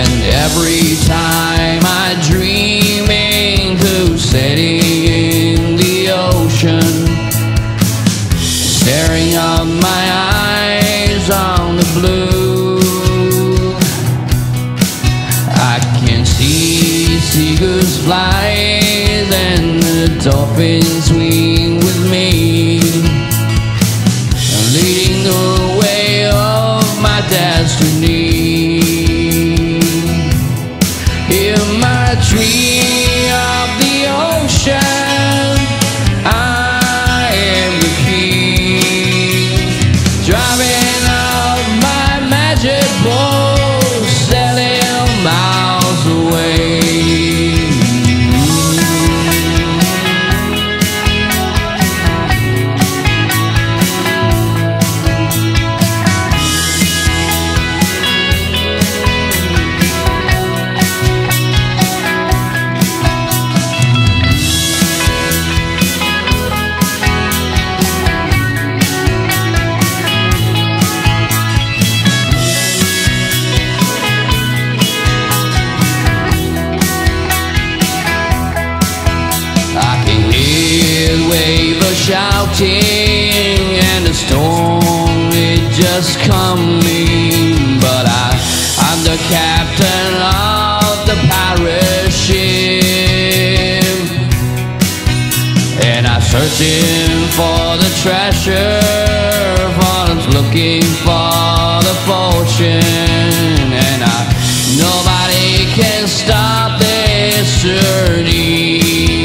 every time I dreaming to setting in the ocean, staring up my eyes on the blue. I can see seagulls fly and the dolphins swing with me, leading the way of my destiny. In my tree of the ocean, I am the king, driving out my magic boat, sailing miles away. Shouting and the storm it just coming, but I'm the captain of the pirate ship, and I'm searching for the treasure, for looking for the fortune, and nobody can stop this journey.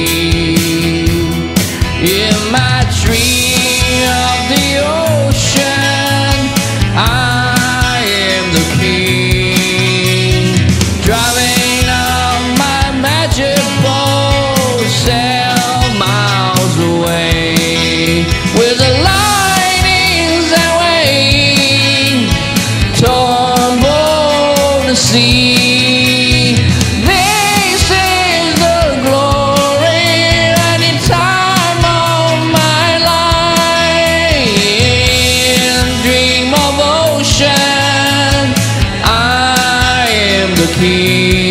In my tree of the ocean, I am the king, driving up my magic boat, sail miles away, with the lightnings that wave, tumble the sea. Key.